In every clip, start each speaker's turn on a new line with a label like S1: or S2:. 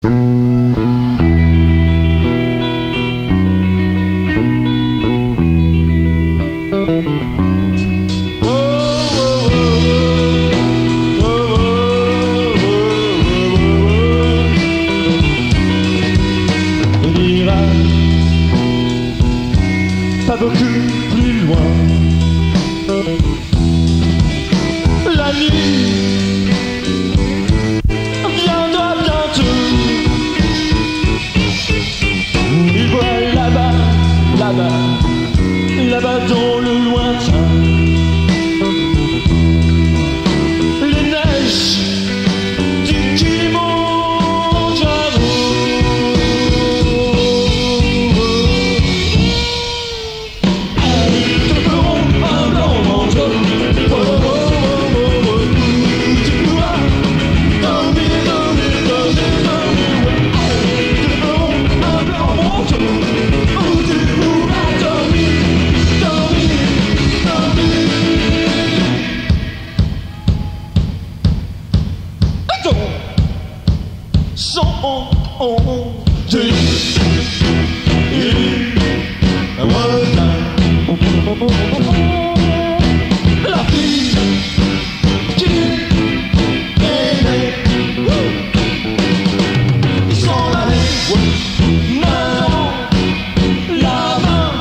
S1: Pas beaucoup plus loin, la nuit viendra bientôt. Il voit là-bas, là-bas, là-bas dans le lointain, les neiges du Kilimandjaro. La fille qui est née, ils s'en allaient, maintenant la main,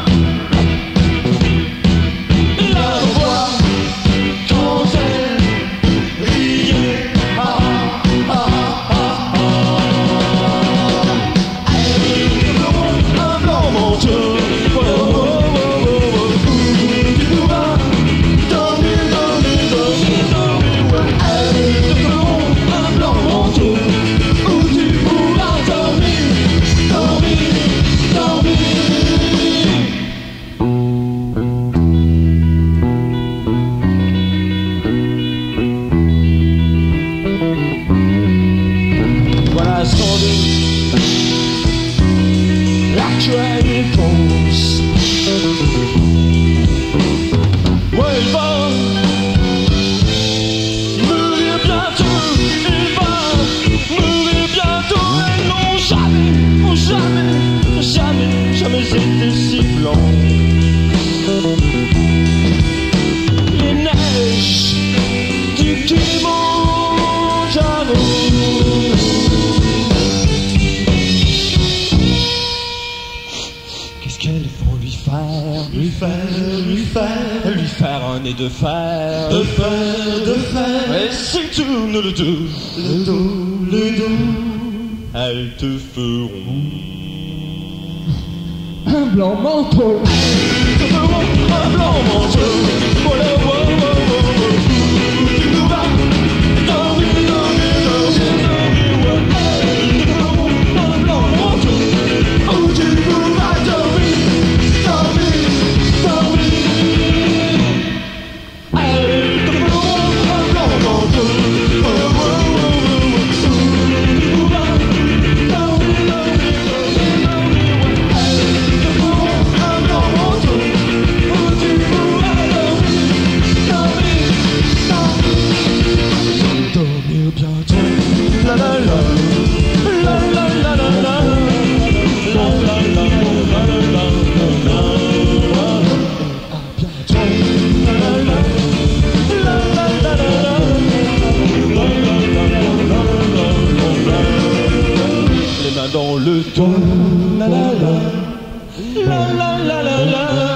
S1: la voix quand elle riait, ah ah ah ah ah. Un blanc manteau. Voilà sans doute l'actuelle réponse. Ouais, il va mourir bientôt, il va mourir bientôt. Et non, jamais, oh, jamais, jamais, jamais été si blanc. Les neiges du Kilimandjaro. Qu'est-ce qu'elles vont lui faire? Lui faire un nez de fer. De fer. Et s'il tourne le dos, elles te feront
S2: un blanc manteau.
S1: Elles te feront un blanc manteau. Voilà, voilà, tu nous vas dormir, dormir, dormir, dormir. Elles te feront un blanc manteau. Où tu pourras dormir, dormir, dormir. Elles te feront un blanc manteau. La la la, la la la la la, la la la la la la. À bientôt. La la la, la la la la, la la la. Les mains dans le dos. La la la, la la la la la.